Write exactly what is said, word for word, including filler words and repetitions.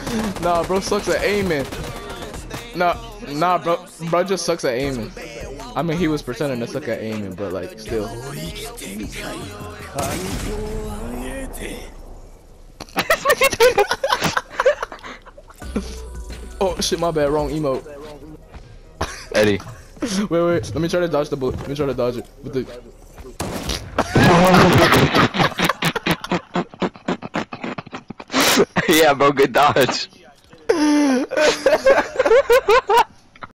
Nah, bro sucks at aiming. Nah, nah, bro, bro just sucks at aiming. I mean, he was pretending to suck at aiming, but like, still. Oh shit, my bad, wrong emote. Eddie. Wait, wait, let me try to dodge the bullet. Let me try to dodge it with the. Yeah, bro, good dodge.